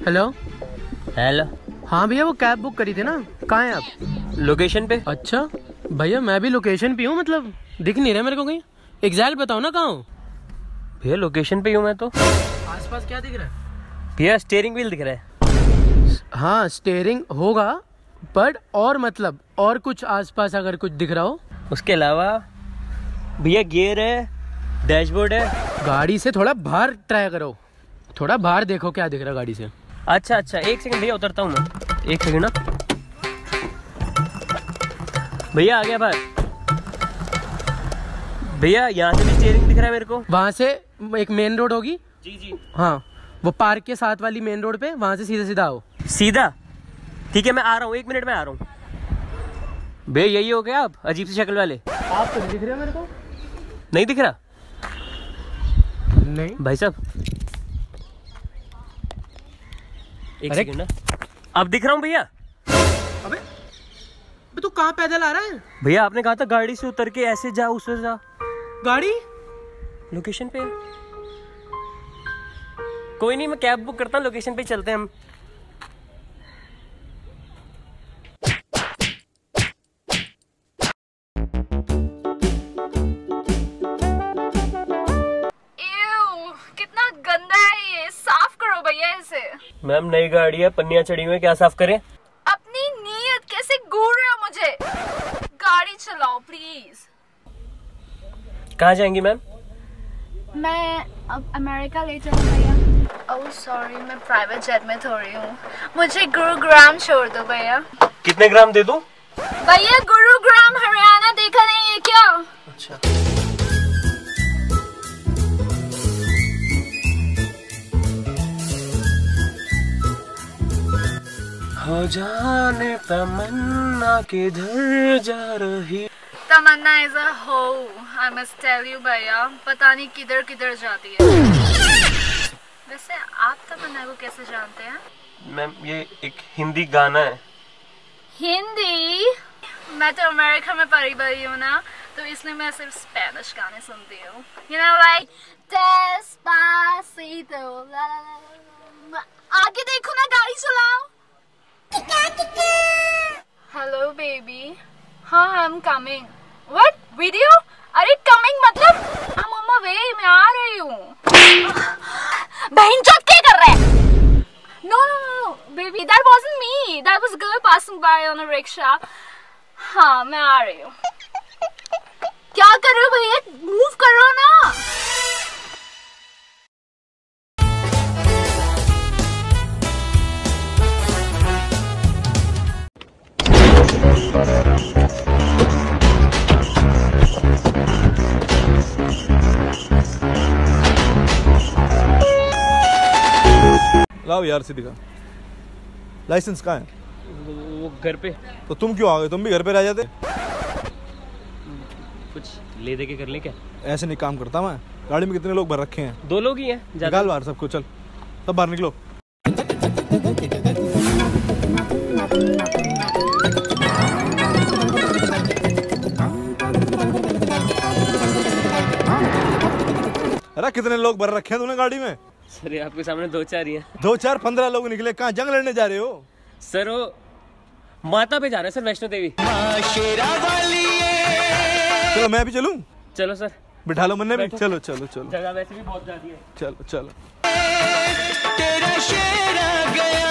Hello hello. हाँ भैया वो कैब बुक करी थी ना, कहाँ हैं आप? लोकेशन पे। अच्छा भैया मैं भी लोकेशन पे हूँ, मतलब दिख नहीं रहा मेरे को कहीं। एग्जैक्ट बताओ ना कहाँ हूँ। भैया लोकेशन पे हूँ मैं तो। आसपास क्या दिख रहा है? भैया स्टीयरिंग व्हील दिख रहा है। हाँ स्टेयरिंग होगा, बट और मतलब और कुछ आसपास अगर कुछ दिख रहा हो। उसके अलावा भैया गियर है, डैशबोर्ड है। गाड़ी से थोड़ा बाहर ट्राई करो, थोड़ा बाहर देखो क्या दिख रहा है गाड़ी से। अच्छा अच्छा, एक सेकंड भैया, उतरता हूँ मैं, एक सेकंड ना। भैया आ गया बाहर। भैया यहाँ से भी स्टीयरिंग दिख रहा है मेरे को। वहाँ से एक मेन रोड होगी। जी जी। हाँ वो पार्क के साथ वाली मेन रोड पे, वहाँ से सीधा सीधा आओ। सीधा? ठीक है मैं आ रहा हूँ, 1 मिनट में आ रहा हूँ। भैया यही हो गया आप, अजीब सी शक्ल वाले। आप तो नहीं दिख रहे मेरे को। नहीं दिख रहा? नहीं भाई साहब एक सेकंड ना, अब दिख रहा हूँ भैया। अबे तू कहाँ पैदल आ रहा है? भैया आपने कहा था गाड़ी से उतर के ऐसे जा, उससे जा। गाड़ी लोकेशन पे। कोई नहीं, मैं कैब बुक करता हूँ, लोकेशन पे चलते हैं हम। कितना गंदा है ये, साफ करो भैया इसे। मैम नई गाड़ी है, पन्नियां चढ़ी हुई है, क्या साफ करें? अपनी नीयत कैसे घूर रहे हो मुझे? गाड़ी चलाओ प्लीज। कहाँ जाएंगी मैम? मैं अब अमेरिका ले जाऊँ भैया। ओह सॉरी, मैं प्राइवेट जेट में थोड़ी हूँ। मुझे गुरुग्राम छोड़ दो भैया। कितने ग्राम दे दूं? भैया गुरुग्राम हरियाणा देखा नहीं है क्या? अच्छा। हो जाने तमन्ना किधर जा रही। तमन्ना इज अ हो, आई मस्ट टेल यू भैया, पता नहीं किधर किधर जाती है। वैसे आप तमन्ना को कैसे जानते हैं? मैम ये एक हिंदी गाना है। हिंदी? मैं तो अमेरिका में पली बड़ी हूँ ना, तो इसलिए मैं सिर्फ स्पेनिश गाने सुनती हूँ। You know like Despacito, la la la। आगे देखो ना, गाड़ी चलाओ। Hello baby. हाँ I am coming. What video? अरे कमिंग मतलब I am on my way, मैं आ रही हूँ। बहन चोद क्या कर रहे हैं? No no no baby, that wasn't me, that was girl passing by on a rickshaw. हाँ मैं आ रही हूँ। क्या कर रहे हो भैया, मूव करो ना। लाओ यार सीधी का लाइसेंस कहाँ है? वो घर पे। तो तुम क्यों आ गए? तुम भी घर पे रह जाते। कुछ ले दे के कर ले क्या? ऐसे नहीं काम करता मैं। गाड़ी में कितने लोग भर रखे हैं? 2 लोग ही हैं। निकाल बाहर सबको, चल सब बाहर निकलो। अरे कितने लोग भर रखे हैं तूने गाड़ी में? सर आपके सामने 2-4 ही हैं। 2-4 15 लोग निकले। कहाँ जंग लड़ने जा रहे हो? सर वो माता पे जा रहे हैं सर, वैष्णो देवी। चलो मैं भी चलूं? चलो सर। बिठा लो मन्ने भी। चलो चलो चलो, जगह वैसे भी बहुत ज्यादा है। चलो चलो। तेरा शेर आ गया।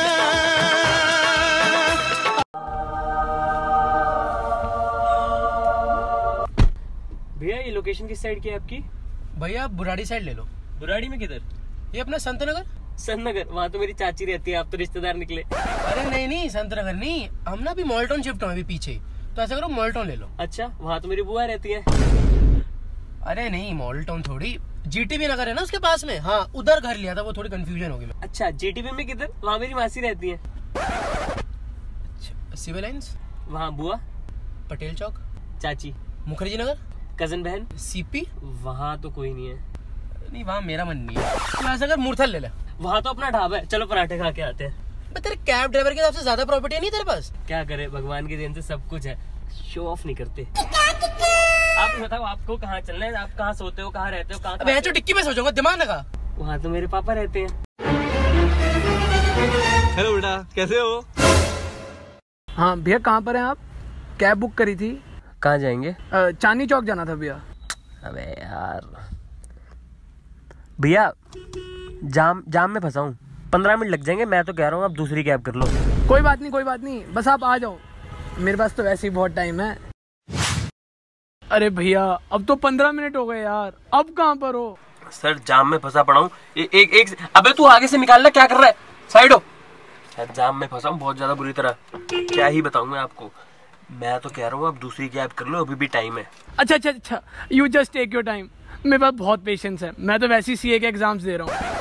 भैया ये लोकेशन किस साइड की है आपकी? भैया आप बुराड़ी साइड ले लो। बुराड़ी में किधर? ये अपना संत नगर। संत नगर? वहाँ तो मेरी चाची रहती है, आप तो रिश्तेदार निकले। अरे नहीं नहीं संत नगर नहीं, हम ना अभी मॉल्टन शिफ्ट हुए अभी पीछे, तो ऐसा करो मॉल्टन ले लो। अच्छा वहाँ तो मेरी बुआ रहती है। अरे नहीं मॉल्टन थोड़ी, जीटीबी नगर है ना उसके पास में। हाँ उधर घर लिया था, वो थोड़ी कंफ्यूजन होगी। अच्छा जीटीबी में किधर? वहाँ मेरी मासी रहती है। अच्छा सिविल लाइंस? वहाँ बुआ। पटेल चौक? चाची। मुखर्जी नगर? कजन बहन। सीपी? वहाँ तो कोई नहीं है। नहीं वहाँ मेरा मन नहीं है, तो ऐसा कर मूर्थल ले ले। वहाँ तो अपना ढाबा है, चलो पराठे खा के आते हैं। तेरे कैब ड्राइवर के हिसाब से ज्यादा प्रॉपर्टी नहीं तेरे पास? क्या करे, भगवान की देन से सब कुछ है, शो ऑफ नहीं करते। आप बताओ आपको कहाँ चलना है? आप कहाँ सोते हो, कहाँ रहते हो, कहाँ? मैं तो डिक्की में सो जाऊंगा, दिमाग लगा। वहाँ तो मेरे पापा रहते हैं। हेलो बेटा, कैसे हो? हाँ भैया, कहाँ पर हैं आप? कैब बुक करी थी। कहाँ जाएंगे? चांदनी चौक जाना था भैया। अबे यार भैया, जाम में फंसा हूँ, 15 मिनट लग जाएंगे। मैं तो कह रहा हूँ आप दूसरी कैब कर लो। कोई बात नहीं, बस आप आ जाओ, मेरे पास तो वैसे ही बहुत टाइम है। अरे भैया, अब तो 15 मिनट हो गए यार, अब कहाँ पर हो? सर जाम में फंसा पड़ा हूँ। एक अबे तू आगे से निकालना, क्या कर रहा है? साइड हो। सर जाम में फंसा हूँ बहुत ज्यादा बुरी तरह, क्या ही बताऊँ मैं आपको। मैं तो कह रहा हूँ आप दूसरी कैब कर लो, अभी भी टाइम है। अच्छा, you just take your time, मेरे पास बहुत पेशेंस है। मैं तो वैसे ही सीए के एग्जाम्स दे रहा हूँ।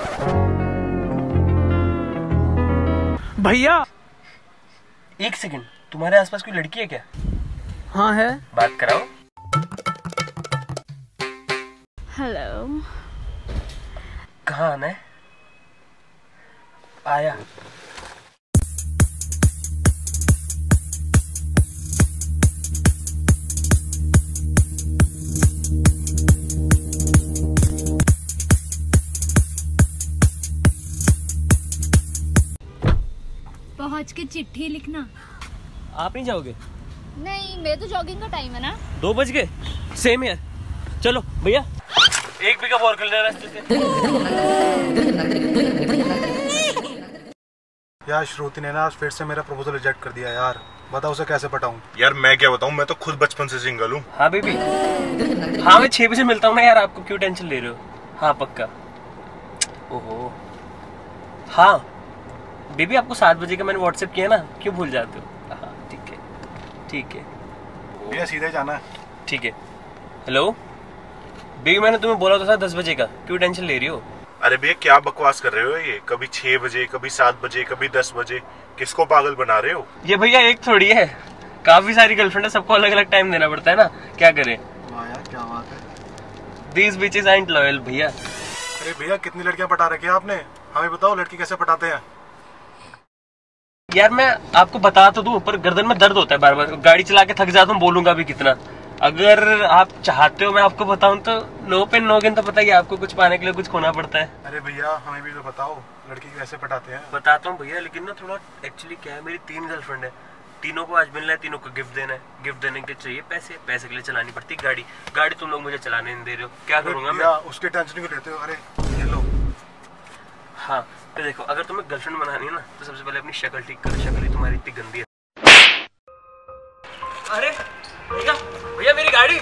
भैया एक सेकंड, तुम्हारे आसपास कोई लड़की है क्या? हाँ है। बात कराओ। हेलो। कहाँ आना है? आया। पहुंच के चिट्ठी लिखना। आप नहीं जाओगे? नहीं, मेरे तो जॉगिंग का टाइम है ना। 2 बज गए। सेम यार, चलो भैया, एक पिकअप और कर लेना रास्ते से। यार श्रुति ने ना आज फिर से मेरा प्रपोजल रिजेक्ट कर दिया यार, बताओ उसे कैसे पटाऊं? यार मैं क्या बताऊं, मैं तो खुद बचपन से सिंगल हूँ। हाँ बेबी, हाँ मैं 6 बजे मिलता हूँ ना यार, आपको क्यों टेंशन ले रहे हो? हाँ पक्का। ओहो हाँ बेबी, आपको 7 बजे का मैंने व्हाट्सएप किया ना, क्यों भूल जाते हो? हाँ ठीक है भैया सीधे जाना है। ठीक है। हेलो बेबी, मैंने तुम्हें बोला तो था 10 बजे का, क्यों टेंशन ले रही हो? अरे भैया क्या बकवास कर रहे हो ये? कभी 6 बजे, कभी 7 बजे, कभी 10 बजे, किसको पागल बना रहे हो? ये भैया एक थोड़ी है, काफी सारी गर्लफ्रेंड है, सबको अलग अलग टाइम देना पड़ता है ना, क्या करें? वाह यार क्या बात है। These bitches ain't loyal भैया। अरे भैया कितनी लड़कियां पटा रखी है आपने, हमें बताओ लड़की कैसे पटाते हैं? यार मैं आपको बता तो दूं, पर गर्दन में दर्द होता है बार बार, गाड़ी चला के थक जाता हूँ, बोलूंगा भी कितना। अगर आप चाहते हो मैं आपको बताऊं तो नो पेन नो गेन, तो पता ही आपको कुछ पाने के लिए कुछ खोना पड़ता है। अरे भैया हमें भी तो बताओ लड़की कैसे पटाते हैं। बताता हूँ भैया, लेकिन ना थोड़ा एक्चुअली क्या है, मेरी 3 गर्लफ्रेंड है, तीनों को आज मिलना है, तीनों को गिफ्ट देना है। गिफ्ट देने के लिए चाहिए पैसे के लिए चलानी पड़ती गाड़ी तुम लोग मुझे चलाने नहीं दे रहे हो, क्या करूंगा मैं? उसके टेंशन क्यों लेते हो? अरे ये लो। हाँ तो देखो, अगर तुम्हें गर्लफ्रेंड बनानी है ना, तो सबसे पहले अपनी शक्ल ठीक करो, शक्ल ही तुम्हारी इतनी गंदी है। अरे भैया मेरी गाड़ी।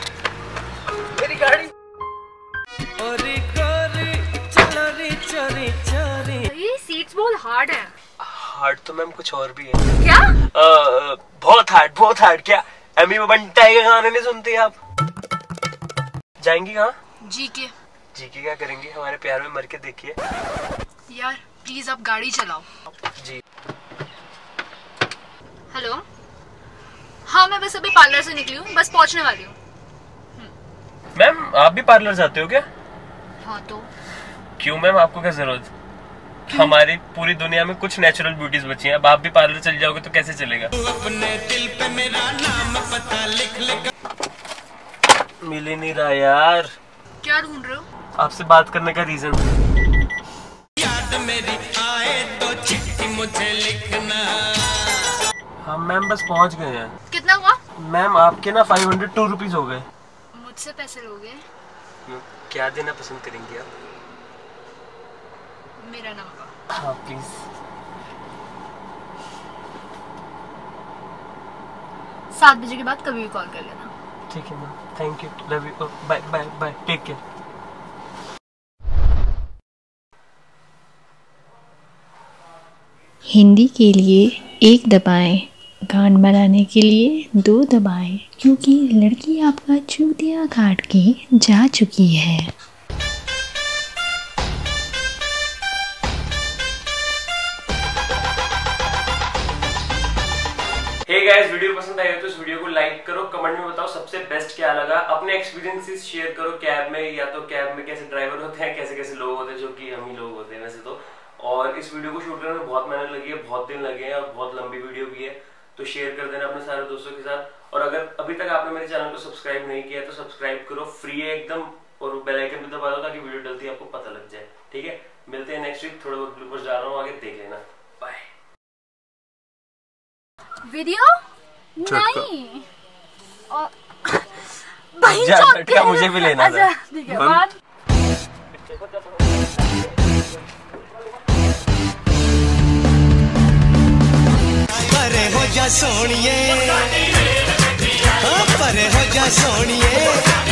ये सीट्स बहुत हार्ड है। हार्ड तो मैम कुछ और भी है। क्या? बहुत हार्ड। क्या एमी बंटाई के गाने नहीं सुनती आप? जाएंगी कहाँ? जी के क्या करेंगे? हमारे प्यार में मर के देखिए। यार प्लीज आप गाड़ी चलाओ। जी। हेलो। हाँ मैं बस अभी पार्लर से निकली हूँ, बस पहुँचने वाली हूँ। मैम आप भी पार्लर जाते हो क्या? हाँ तो क्यों मैम, आपको क्या जरूरत? हमारी पूरी दुनिया में कुछ नेचुरल ब्यूटीज बची हैं, अब आप भी पार्लर चल जाओगे तो कैसे चलेगा? अपने दिल पे मेरा नाम पता लिख। मिल ही नहीं रहा यार। क्या ढूंढ रहे हो? आपसे बात करने का रीजन। याद मेरी आए तो चिट्ठी मुझे लिखना। हाँ मैम बस पहुंच गए हैं। कितना हुआ? मैम आपके ना 502 रुपीज हो गए। मुझसे पैसे लोगे? क्या देना पसंद करेंगे आप? मेरा नंबर। हाँ प्लीज। सात बजे के बाद कभी भी कॉल कर लेना। ठीक है ma'am, thank you, love you, bye, take care. Hindi के लिए 1 दबाएं, गान बनाने के लिए 2 दबाएं, क्योंकि लड़की आपका चूतिया काट के जा चुकी है। हे गाइस, वीडियो पसंद आई हो तो इस वीडियो को लाइक करो, कमेंट में बताओ सबसे बेस्ट क्या लगा, अपने एक्सपीरियंसेस शेयर करो कैब में, या तो कैब में कैसे ड्राइवर होते हैं, कैसे कैसे लोग होते हैं, जो कि हम ही लोग होते हैं वैसे तो। और इस वीडियो को शूट करने में बहुत मेहनत लगी है, बहुत दिन लगे हैं और बहुत लंबी वीडियो भी है, तो शेयर कर देना अपने सारे दोस्तों के साथ। और अगर अभी तक आपने मेरे चैनल को सब्सक्राइब नहीं किया तो सब्सक्राइब करो, फ्री है एकदम, और बेल आइकन भी दबा दो ताकि वीडियो डलती है आपको पता लग जाए। ठीक है, मिलते हैं नेक्स्ट वीक। थोड़ा बहुत ग्लूकोज डाल रहा हूँ, आगे देख लेना। बाय। वीडियो नहीं और झटका मुझे भी लेना था। ठीक है बात परे हो जा सोनिए, हाँ परे हो जा सोनिए।